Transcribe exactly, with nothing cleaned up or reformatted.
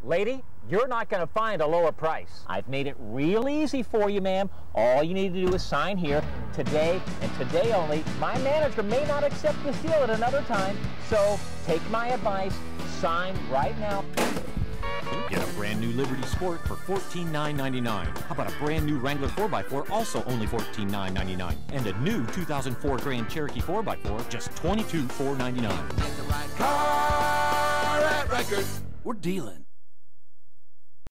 Lady, you're not going to find a lower price. I've made it real easy for you, ma'am. All you need to do is sign here today and today only. My manager may not accept this deal at another time, so take my advice, sign right now. Get a brand new Liberty Sport for fourteen nine ninety-nine. How about a brand new Wrangler four by four, also only fourteen nine ninety-nine? And a new two thousand four Grand Cherokee four by four, just twenty-two four ninety-nine. Get the right car at Ricart. We're dealing.